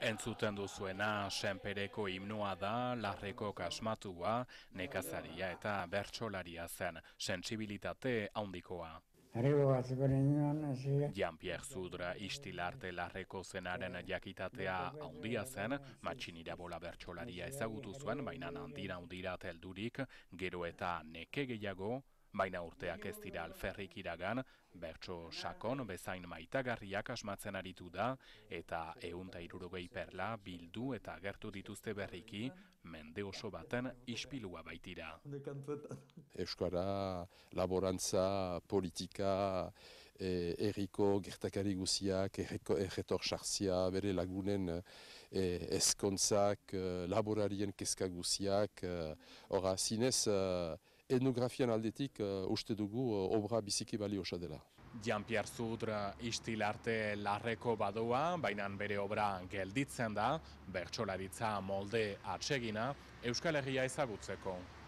Entzuten duzuena senpereko himnoa da, larreko kasmatua, nekazaria eta bertsolaria zen, sentsibilitate handikoa. Jean-Pierre Zudra istilarte larreko zenaren jakitatea handia zen, matxinira bola bertsolaria ezagutu zuen, baina handira teldurik, gero eta neke gehiago, baina urteak ez dira alferrik iragan, bertso sakon bezain maitagarriak asmatzen aritu da, eta 160 perla bildu eta agertu dituzte berriki, mende oso baten ispilua baitira. Euskara, laborantza, politika, herriko gertakari guziak, erretor sartzia, bere lagunen ezkontzak, laborarien kezka guziak, horra zinez, etnografian aldetik uste dugu obra biziki baliosa dela. Jean-Pierre Zudra istilarte larreko badoa, baina bere obra gelditzen da, bertsolaritza molde atsegina, Euskal Herria ezagutzeko.